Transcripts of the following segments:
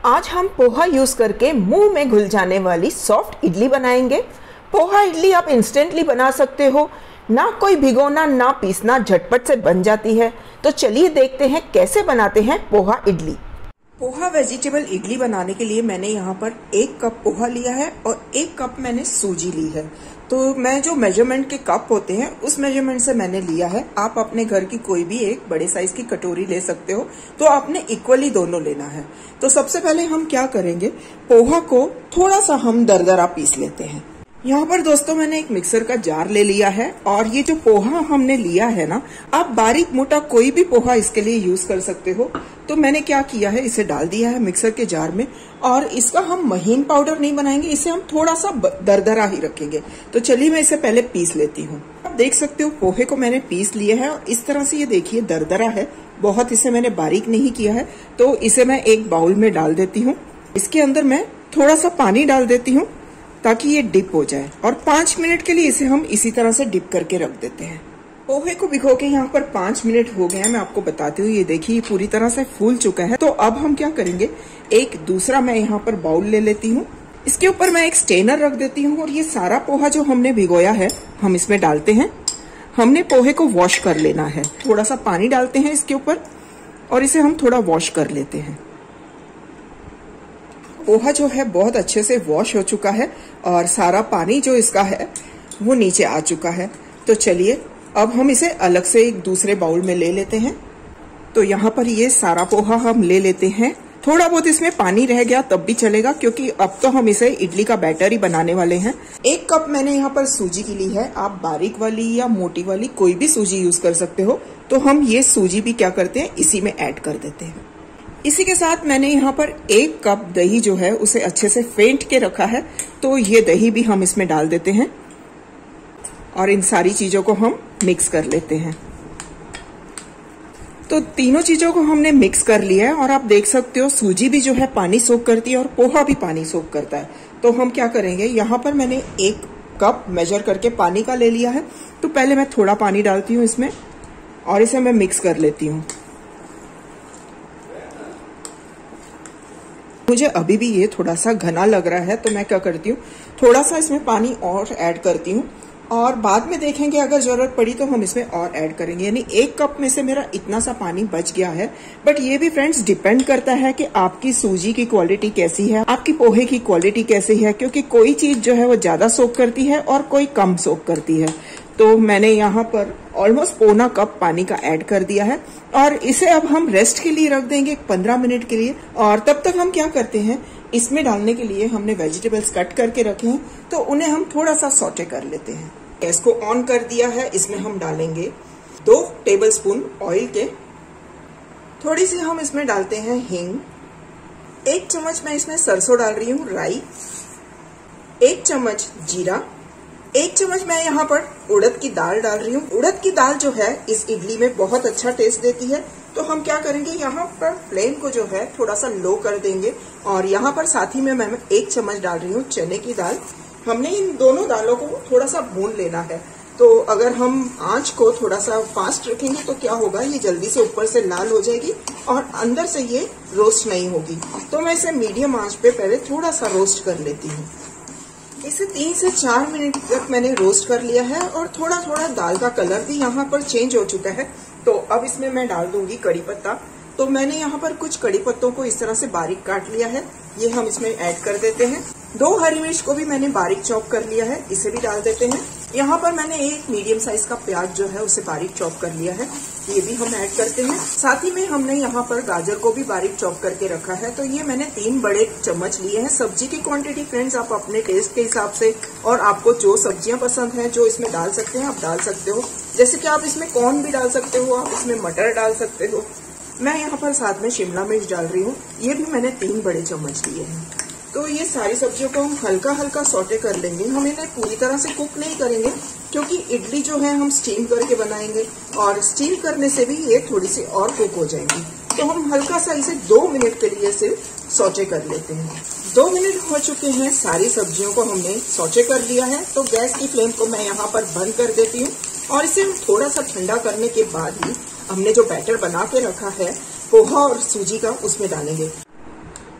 आज हम पोहा यूज करके मुंह में घुल जाने वाली सॉफ्ट इडली बनाएंगे। पोहा इडली आप इंस्टेंटली बना सकते हो, ना कोई भिगोना ना पीसना, झटपट से बन जाती है। तो चलिए देखते हैं कैसे बनाते हैं पोहा इडली। पोहा वेजिटेबल इडली बनाने के लिए मैंने यहाँ पर 1 कप पोहा लिया है और 1 कप मैंने सूजी ली है। तो मैं जो मेजरमेंट के कप होते हैं उस मेजरमेंट से मैंने लिया है। आप अपने घर की कोई भी एक बड़े साइज की कटोरी ले सकते हो, तो आपने इक्वली दोनों लेना है। तो सबसे पहले हम क्या करेंगे, पोहा को थोड़ा सा हम दरदरा पीस लेते हैं। यहाँ पर दोस्तों मैंने एक मिक्सर का जार ले लिया है और ये जो पोहा हमने लिया है ना, आप बारीक मोटा कोई भी पोहा इसके लिए यूज कर सकते हो। तो मैंने क्या किया है, इसे डाल दिया है मिक्सर के जार में और इसका हम महीन पाउडर नहीं बनाएंगे, इसे हम थोड़ा सा दरदरा ही रखेंगे। तो चलिए मैं इसे पहले पीस लेती हूँ। आप देख सकते हो पोहे को मैंने पीस लिया है और इस तरह से ये देखिए दरदरा है, बहुत इसे मैंने बारीक नहीं किया है। तो इसे मैं एक बाउल में डाल देती हूँ। इसके अंदर मैं थोड़ा सा पानी डाल देती हूँ ताकि ये डिप हो जाए और 5 मिनट के लिए इसे हम इसी तरह से डिप करके रख देते हैं। पोहे को भिगो के यहाँ पर 5 मिनट हो गए हैं। मैं आपको बताती हूँ, ये देखिए पूरी तरह से फूल चुका है। तो अब हम क्या करेंगे, एक दूसरा मैं यहाँ पर बाउल ले लेती हूँ। इसके ऊपर मैं एक स्टेनर रख देती हूँ और ये सारा पोहा जो हमने भिगोया है हम इसमें डालते हैं। हमने पोहे को वॉश कर लेना है। थोड़ा सा पानी डालते हैं इसके ऊपर और इसे हम थोड़ा वॉश कर लेते हैं। पोहा जो है बहुत अच्छे से वॉश हो चुका है और सारा पानी जो इसका है वो नीचे आ चुका है। तो चलिए अब हम इसे अलग से एक दूसरे बाउल में ले लेते हैं। तो यहाँ पर ये सारा पोहा हम ले लेते हैं। थोड़ा बहुत इसमें पानी रह गया तब भी चलेगा, क्योंकि अब तो हम इसे इडली का बैटर ही बनाने वाले हैं। 1 कप मैंने यहाँ पर सूजी की ली है। आप बारीक वाली या मोटी वाली कोई भी सूजी यूज कर सकते हो। तो हम ये सूजी भी क्या करते हैं, इसी में ऐड कर देते हैं। इसी के साथ मैंने यहाँ पर 1 कप दही जो है उसे अच्छे से फेंट के रखा है। तो ये दही भी हम इसमें डाल देते हैं और इन सारी चीजों को हम मिक्स कर लेते हैं। तो तीनों चीजों को हमने मिक्स कर लिया है और आप देख सकते हो सूजी भी जो है पानी सोख करती है और पोहा भी पानी सोख करता है। तो हम क्या करेंगे, यहाँ पर मैंने 1 कप मेजर करके पानी का ले लिया है। तो पहले मैं थोड़ा पानी डालती हूँ इसमें और इसे मैं मिक्स कर लेती हूँ। मुझे अभी भी ये थोड़ा सा घना लग रहा है, तो मैं क्या करती हूँ, थोड़ा सा इसमें पानी और ऐड करती हूँ और बाद में देखेंगे अगर जरूरत पड़ी तो हम इसमें और ऐड करेंगे। यानी 1 कप में से मेरा इतना सा पानी बच गया है। बट ये भी फ्रेंड्स डिपेंड करता है कि आपकी सूजी की क्वालिटी कैसी है, आपकी पोहे की क्वालिटी कैसी है, क्योंकि कोई चीज जो है वो ज्यादा सोख करती है और कोई कम सोख करती है। तो मैंने यहाँ पर ऑलमोस्ट 1/4 कप पानी का ऐड कर दिया है और इसे अब हम रेस्ट के लिए रख देंगे 15 मिनट के लिए। और तब तक हम क्या करते हैं, इसमें डालने के लिए हमने वेजिटेबल्स कट करके रखे हैं, तो उन्हें हम थोड़ा सा सौटे कर लेते हैं। गैस को ऑन कर दिया है। इसमें हम डालेंगे 2 टेबलस्पून ऑयल के। थोड़ी सी हम इसमें डालते हैं हींग। 1 चम्मच मैं इसमें सरसों डाल रही हूँ, राई। 1 चम्मच जीरा। 1 चम्मच मैं यहाँ पर उड़द की दाल डाल रही हूँ। उड़द की दाल जो है इस इडली में बहुत अच्छा टेस्ट देती है। तो हम क्या करेंगे, यहाँ पर फ्लेम को जो है थोड़ा सा लो कर देंगे और यहाँ पर साथ ही में मैं 1 चम्मच डाल रही हूँ चने की दाल। हमने इन दोनों दालों को थोड़ा सा भून लेना है। तो अगर हम आंच को थोड़ा सा फास्ट रखेंगे तो क्या होगा, ये जल्दी से ऊपर से लाल हो जाएगी और अंदर से ये रोस्ट नहीं होगी। तो मैं इसे मीडियम आंच पे पहले थोड़ा सा रोस्ट कर लेती हूँ। इसे 3 से 4 मिनट तक मैंने रोस्ट कर लिया है और थोड़ा थोड़ा दाल का कलर भी यहाँ पर चेंज हो चुका है। तो अब इसमें मैं डाल दूंगी कड़ी पत्ता। तो मैंने यहाँ पर कुछ कड़ी पत्तों को इस तरह से बारीक काट लिया है, ये हम इसमें ऐड कर देते हैं। 2 हरी मिर्च को भी मैंने बारीक चॉप कर लिया है, इसे भी डाल देते हैं। यहाँ पर मैंने 1 मीडियम साइज का प्याज जो है उसे बारीक चॉप कर लिया है, ये भी हम ऐड करते हैं। साथ ही में हमने यहाँ पर गाजर को भी बारीक चॉप करके रखा है। तो ये मैंने 3 बड़े चम्मच लिए हैं। सब्जी की क्वांटिटी फ्रेंड्स आप अपने टेस्ट के हिसाब से और आपको जो सब्जियां पसंद है जो इसमें डाल सकते हैं आप डाल सकते हो। जैसे कि आप इसमें कॉर्न भी डाल सकते हो, आप इसमें मटर डाल सकते हो। मैं यहाँ पर साथ में शिमला मिर्च डाल रही हूँ, ये भी मैंने 3 बड़े चम्मच लिए हैं। तो ये सारी सब्जियों को हम हल्का हल्का सौटे कर लेंगे। हम इन्हें पूरी तरह से कुक नहीं करेंगे, क्योंकि इडली जो है हम स्टीम करके बनाएंगे और स्टीम करने से भी ये थोड़ी सी और कुक हो जाएंगी। तो हम हल्का सा इसे 2 मिनट के लिए सिर्फ सौटे कर लेते हैं। 2 मिनट हो चुके हैं, सारी सब्जियों को हमने सौटे कर लिया है। तो गैस की फ्लेम को मैं यहाँ पर बंद कर देती हूँ और इसे हम थोड़ा सा ठंडा करने के बाद ही हमने जो बैटर बना के रखा है पोहा और सूजी का, उसमें डालेंगे।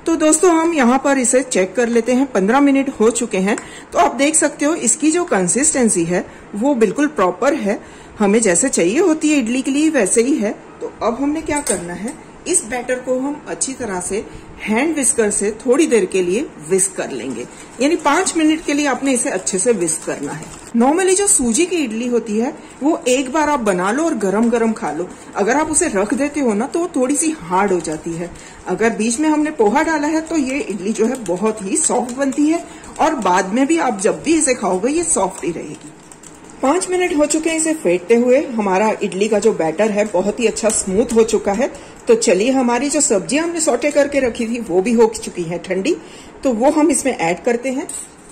तो दोस्तों हम यहाँ पर इसे चेक कर लेते हैं। 15 मिनट हो चुके हैं। तो आप देख सकते हो इसकी जो कंसिस्टेंसी है वो बिल्कुल प्रॉपर है, हमें जैसे चाहिए होती है इडली के लिए वैसे ही है। तो अब हमने क्या करना है, इस बैटर को हम अच्छी तरह से हैंड विस्कर से थोड़ी देर के लिए विस्क कर लेंगे, यानी 5 मिनट के लिए आपने इसे अच्छे से विस्क करना है। नॉर्मली जो सूजी की इडली होती है वो एक बार आप बना लो और गरम गरम खा लो। अगर आप उसे रख देते हो ना तो वो थोड़ी सी हार्ड हो जाती है। अगर बीच में हमने पोहा डाला है तो ये इडली जो है बहुत ही सॉफ्ट बनती है और बाद में भी आप जब भी इसे खाओगे ये सॉफ्ट ही रहेगी। 5 मिनट हो चुके हैं इसे फेंटते हुए। हमारा इडली का जो बैटर है बहुत ही अच्छा स्मूथ हो चुका है। तो चलिए हमारी जो सब्जियां हमने सौटे करके रखी थी वो भी हो चुकी है ठंडी, तो वो हम इसमें ऐड करते हैं।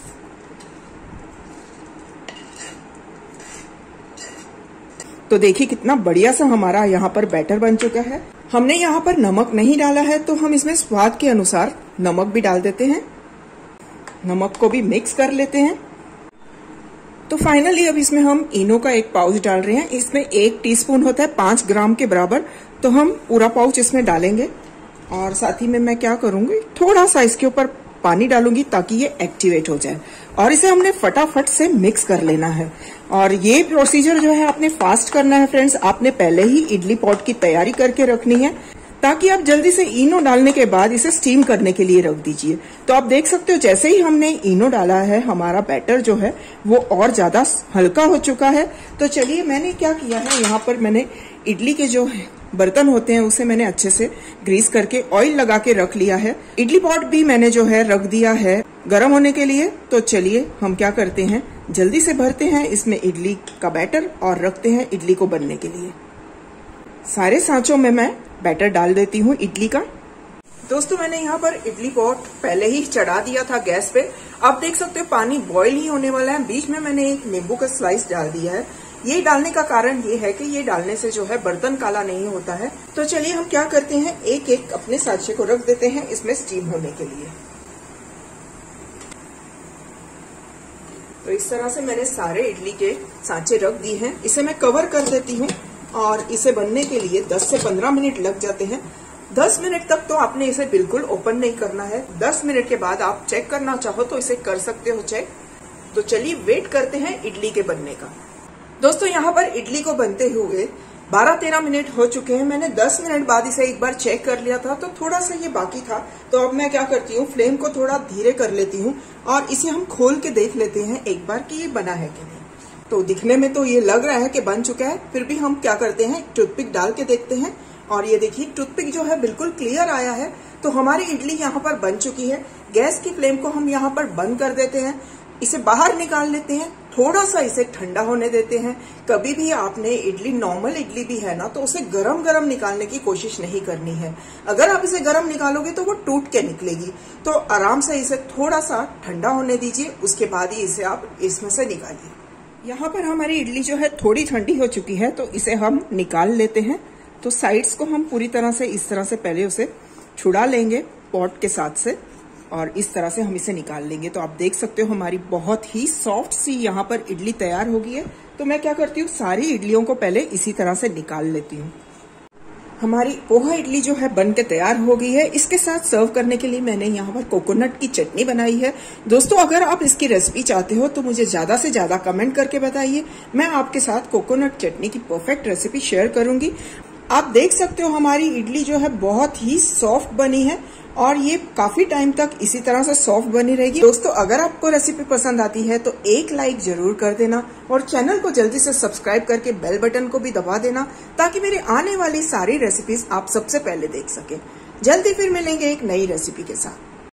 तो देखिए कितना बढ़िया सा हमारा यहाँ पर बैटर बन चुका है। हमने यहाँ पर नमक नहीं डाला है तो हम इसमें स्वाद के अनुसार नमक भी डाल देते हैं। नमक को भी मिक्स कर लेते हैं। तो फाइनली अब इसमें हम इनो का एक पाउच डाल रहे हैं। इसमें 1 टीस्पून होता है 5 ग्राम के बराबर, तो हम पूरा पाउच इसमें डालेंगे। और साथ ही में मैं क्या करूंगी, थोड़ा सा इसके ऊपर पानी डालूंगी ताकि ये एक्टिवेट हो जाए और इसे हमने फटाफट से मिक्स कर लेना है। और ये प्रोसीजर जो है आपने फास्ट करना है फ्रेंड्स। आपने पहले ही इडली पॉट की तैयारी करके रखनी है ताकि आप जल्दी से इनो डालने के बाद इसे स्टीम करने के लिए रख दीजिए। तो आप देख सकते हो जैसे ही हमने इनो डाला है हमारा बैटर जो है वो और ज्यादा हल्का हो चुका है। तो चलिए मैंने क्या किया है, यहाँ पर मैंने इडली के जो बर्तन होते हैं उसे मैंने अच्छे से ग्रीस करके ऑयल लगा के रख लिया है। इडली पॉट भी मैंने जो है रख दिया है गर्म होने के लिए। तो चलिए हम क्या करते हैं, जल्दी से भरते हैं इसमें इडली का बैटर और रखते हैं इडली को बनने के लिए। सारे सांचों में मैं बैटर डाल देती हूँ इडली का। दोस्तों मैंने यहाँ पर इडली पॉट पहले ही चढ़ा दिया था गैस पे। आप देख सकते हो पानी बॉईल ही होने वाला है। बीच में मैंने एक नींबू का स्लाइस डाल दिया है। ये डालने का कारण ये है कि ये डालने से जो है बर्तन काला नहीं होता है। तो चलिए हम क्या करते हैं, एक एक अपने सांचे को रख देते हैं इसमें स्टीम होने के लिए। तो इस तरह से मैंने सारे इडली के सांचे रख दिए हैं। इसे मैं कवर कर देती हूँ और इसे बनने के लिए 10 से 15 मिनट लग जाते हैं। 10 मिनट तक तो आपने इसे बिल्कुल ओपन नहीं करना है। 10 मिनट के बाद आप चेक करना चाहो तो इसे कर सकते हो चेक। तो चलिए वेट करते हैं इडली के बनने का। दोस्तों यहाँ पर इडली को बनते हुए 12-13 मिनट हो चुके हैं। मैंने 10 मिनट बाद इसे एक बार चेक कर लिया था तो थोड़ा सा ये बाकी था। तो अब मैं क्या करती हूँ, फ्लेम को थोड़ा धीरे कर लेती हूँ और इसे हम खोल के देख लेते हैं एक बार कि ये बना है कि नहीं। तो दिखने में तो ये लग रहा है कि बन चुका है, फिर भी हम क्या करते हैं टूथपिक डाल के देखते हैं। और ये देखिए टूथपिक जो है बिल्कुल क्लियर आया है। तो हमारी इडली यहाँ पर बन चुकी है। गैस की फ्लेम को हम यहाँ पर बंद कर देते हैं। इसे बाहर निकाल लेते हैं, थोड़ा सा इसे ठंडा होने देते हैं। कभी भी आपने इडली, नॉर्मल इडली भी है ना, तो उसे गरम गरम निकालने की कोशिश नहीं करनी है। अगर आप इसे गरम निकालोगे तो वो टूट के निकलेगी। तो आराम से इसे थोड़ा सा ठंडा होने दीजिए, उसके बाद ही इसे आप इसमें से निकालिए। यहाँ पर हमारी इडली जो है थोड़ी ठंडी हो चुकी है तो इसे हम निकाल लेते हैं। तो साइड्स को हम पूरी तरह से इस तरह से पहले उसे छुड़ा लेंगे पॉट के साथ से और इस तरह से हम इसे निकाल लेंगे। तो आप देख सकते हो हमारी बहुत ही सॉफ्ट सी यहाँ पर इडली तैयार हो गई है। तो मैं क्या करती हूँ, सारी इडलियों को पहले इसी तरह से निकाल लेती हूँ। हमारी पोहा इडली जो है बन के तैयार हो गई है। इसके साथ सर्व करने के लिए मैंने यहाँ पर कोकोनट की चटनी बनाई है। दोस्तों अगर आप इसकी रेसिपी चाहते हो तो मुझे ज्यादा से ज्यादा कमेंट करके बताइए। मैं आपके साथ कोकोनट चटनी की परफेक्ट रेसिपी शेयर करूंगी। आप देख सकते हो हमारी इडली जो है बहुत ही सॉफ्ट बनी है और ये काफी टाइम तक इसी तरह से सॉफ्ट बनी रहेगी। दोस्तों अगर आपको रेसिपी पसंद आती है तो एक लाइक जरूर कर देना और चैनल को जल्दी से सब्सक्राइब करके बेल बटन को भी दबा देना ताकि मेरी आने वाली सारी रेसिपीज आप सबसे पहले देख सकें। जल्दी फिर मिलेंगे एक नई रेसिपी के साथ।